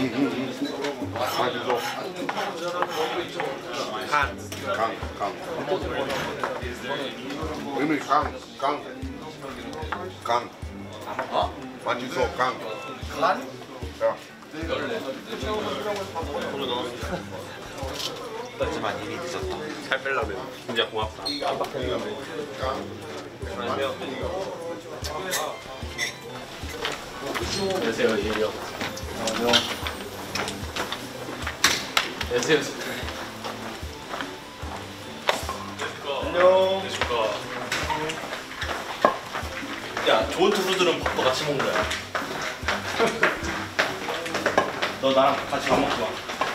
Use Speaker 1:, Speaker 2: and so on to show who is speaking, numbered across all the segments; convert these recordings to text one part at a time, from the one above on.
Speaker 1: 맛있어. 강. 의미 강.
Speaker 2: 어?
Speaker 1: 맛있어 강.
Speaker 2: 간?
Speaker 1: 야.
Speaker 2: 하지만 이미 늦었다. 살 빼려면 진짜 고맙다. 안녕하세요, 예리요. 안녕하세요. 안녕. 야, 좋은 투수들은 밥도 같이 먹는 거야. 너 나랑 같이 밥 먹지 마.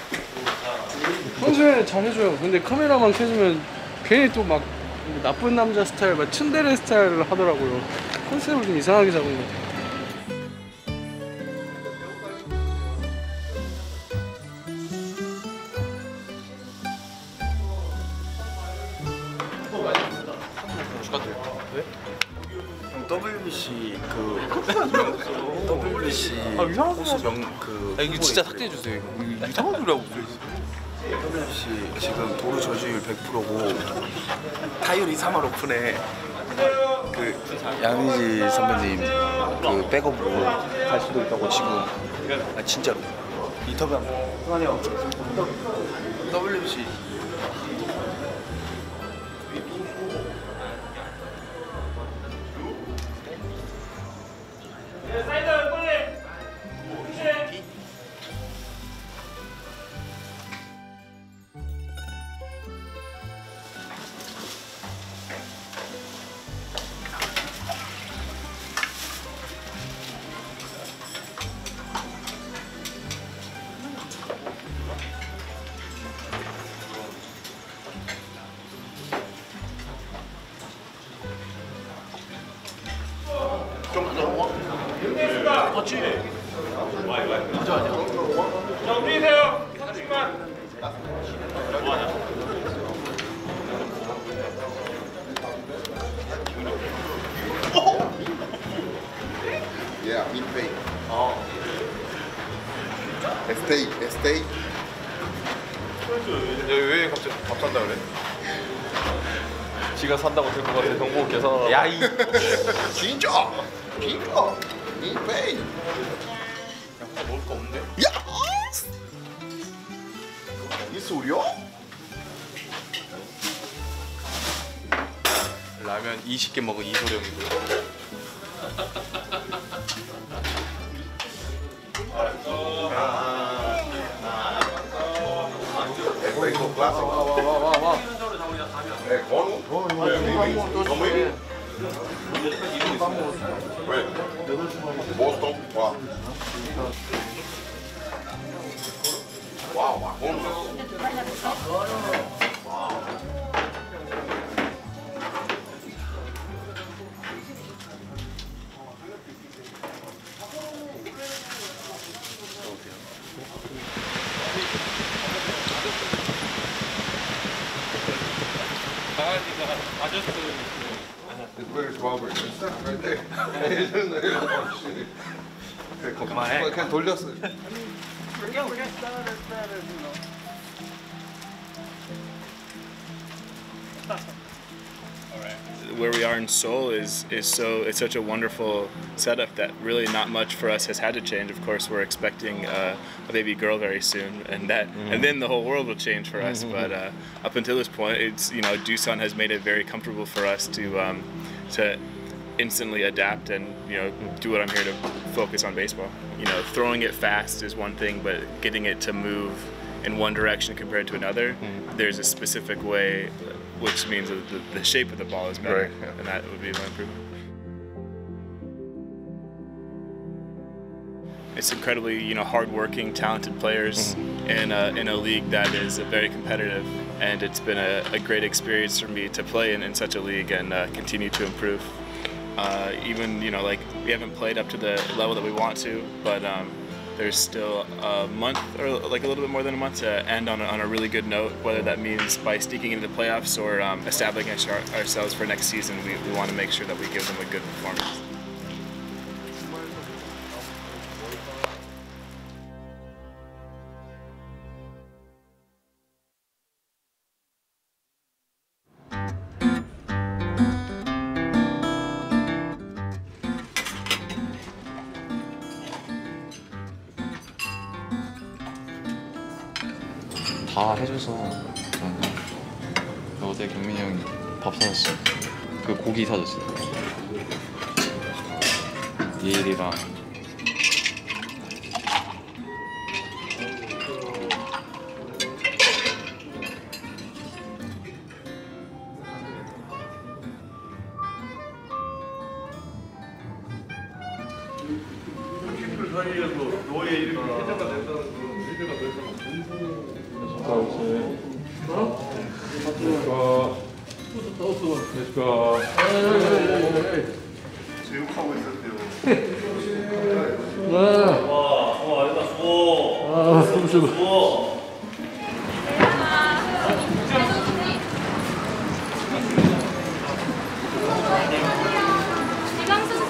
Speaker 3: 평소에 잘해줘요. 근데 카메라만 켜주면 괜히 또 막 나쁜 남자 스타일, 막 츤데레 스타일을 하더라고요. 컨셉을 좀 이상하게 잡은 것 같아요.
Speaker 2: WBC WBC 호수
Speaker 4: 이거 진짜 삭제해 주세요. 이상한 소리 하고 있어요.
Speaker 2: WBC 지금 도루 저지율 100%고 타율이 3할 오픈에 그 양의지 선배님 그 백업으로 갈 수도 있다고 지금 진짜로 인터뷰 한번 WBC
Speaker 1: Yeah, 밀페이. 에스테이.
Speaker 4: 왜 갑자기 밥 산다 그래? 지가 산다고 될 것 같아. 경보께서. 야 이.
Speaker 1: 진짜. 밀페이.
Speaker 4: 먹을 거 없는데?
Speaker 1: 야. 이 소리야?
Speaker 4: 라면 20개 먹은 이소룡이고요.
Speaker 1: 이거 클래식. 와. 네, 건우. 왜? 보스턴. 와. 건우. Where's Robert? Right there. 그만해. 그냥 돌렸어.
Speaker 5: Where we are in Seoul is it's such a wonderful setup that really not much for us has had to change. Of course, we're expecting a baby girl very soon, and then the whole world will change for us. But up until this point, it's Doosan has made it very comfortable for us to instantly adapt and do what I'm here to focus on baseball. Throwing it fast is one thing, but getting it to move in one direction compared to another, there's a specific way, which means that the shape of the ball is better, and that would be my improvement. It's incredibly, hardworking, talented players in a league that is very competitive, and it's been a great experience for me to play in such a league and continue to improve. Even like we haven't played up to the level that we want to, but there's still a month or like a little bit more than a month to end on a really good note, whether that means by sneaking into the playoffs or establishing ourselves for next season. We want to make sure that we give them a good performance.
Speaker 6: 다 해줘서 어제 경민이 형이 밥 사줬어. 그 고기 사줬어. 예일이랑
Speaker 7: 이강 선수.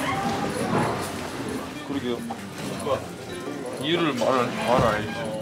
Speaker 1: 그러게요. 이유를 말아야지.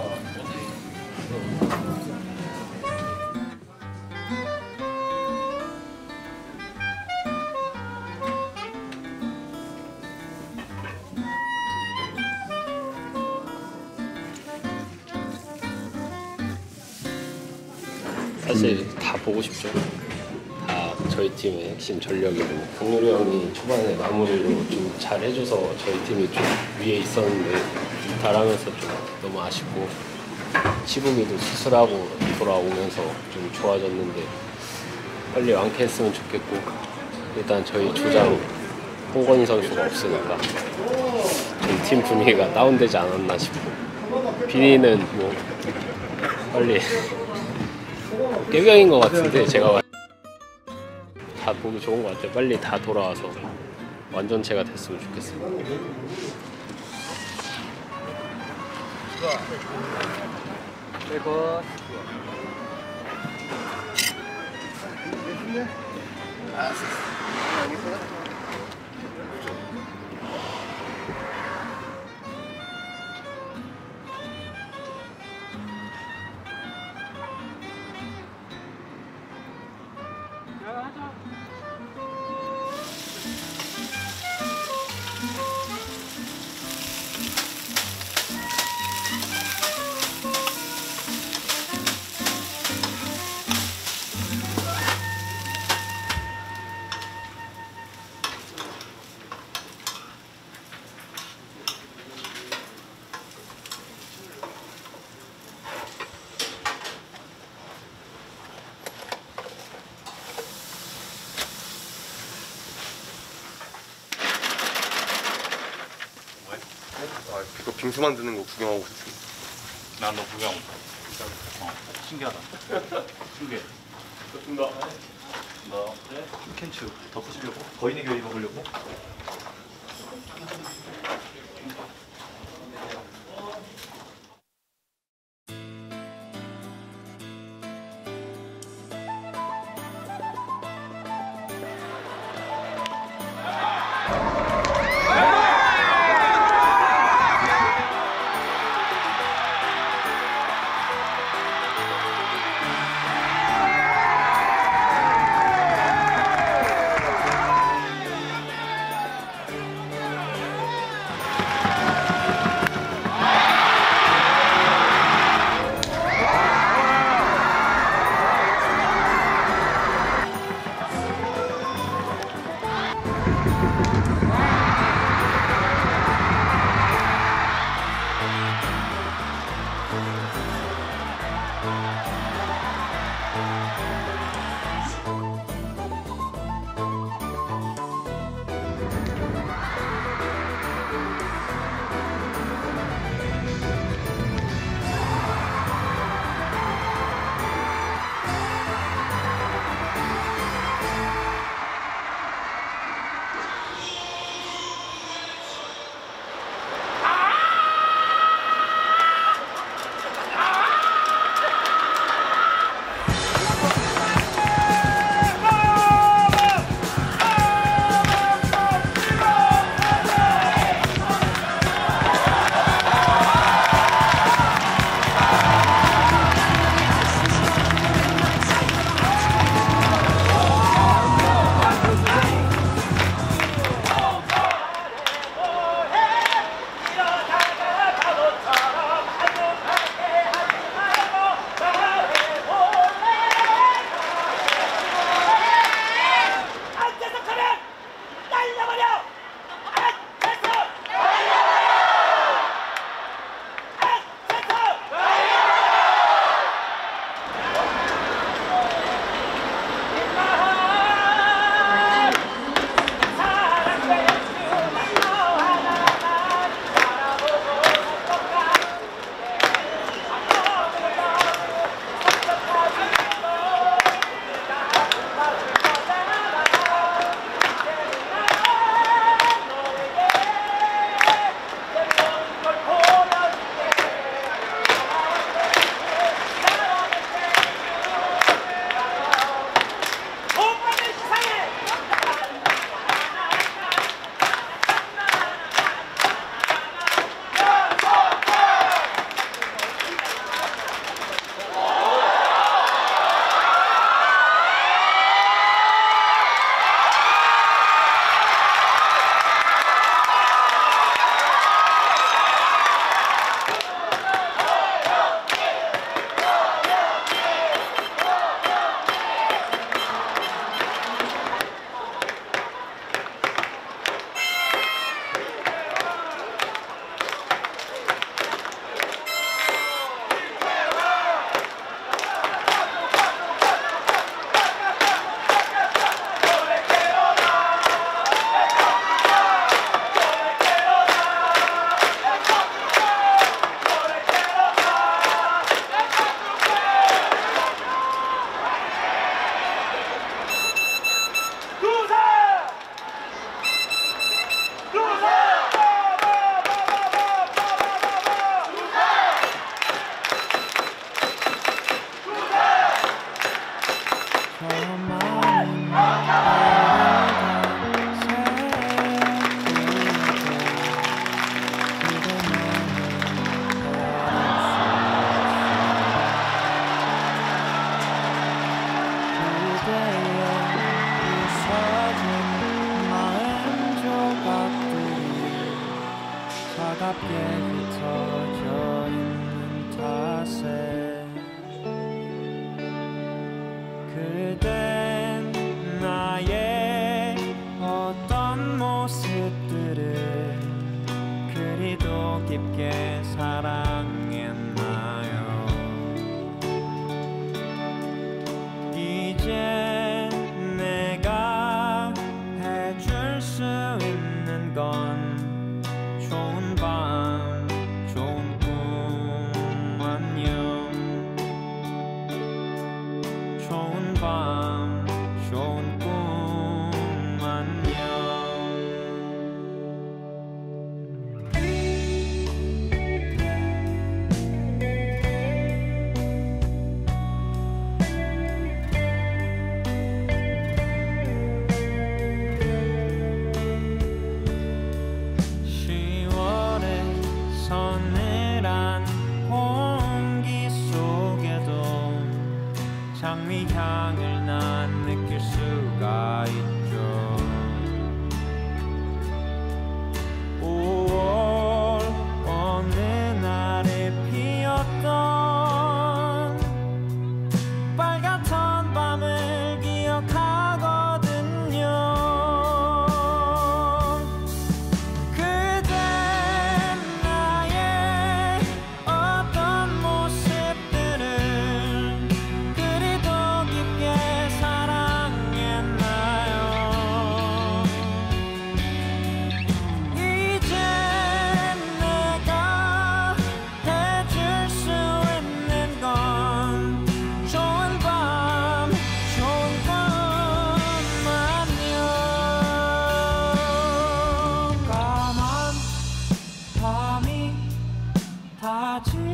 Speaker 8: 사실 다 보고 싶죠. 다 저희 팀의 핵심 전력이고 동률이 형이 초반에 마무리로 좀 잘 해줘서 저희 팀이 좀 위에 있었는데 달하면서 좀 너무 아쉽고 치부미도 수술하고 돌아오면서 좀 좋아졌는데 빨리 완쾌했으면 좋겠고 일단 저희 주장 홍건희 선수가 없으니까 저희 팀 분위기가 다운되지 않았나 싶고 비니는 뭐 빨리 깨병인 것 같은데 제가 다 보기 좋은 것 같아요. 빨리 다 돌아와서 완전체가 됐으면 좋겠어요.
Speaker 2: 이거 빙수 만드는 거 구경하고 있습니다.
Speaker 9: 난 너 구경. 신기하다. 신기해. 좋습니다. 너 캔츠 더 크시려고? 거인의 교회 먹으려고?
Speaker 7: 차갑게 흩어져 있는 탓에 그댄 나의 어떤 모습들을 그리도 깊게 사랑했나요. 이제 내가 해줄 수 있는 건 좋은 밤 좋은 꿈 안녕. 좋은 밤 좋은 꿈 안녕. 서늘한 공기 속에도 장미향을 난 느낄 수가 있죠. 5월 어느 날에 피었던 빨갛던 밤을 기억하거든요. 다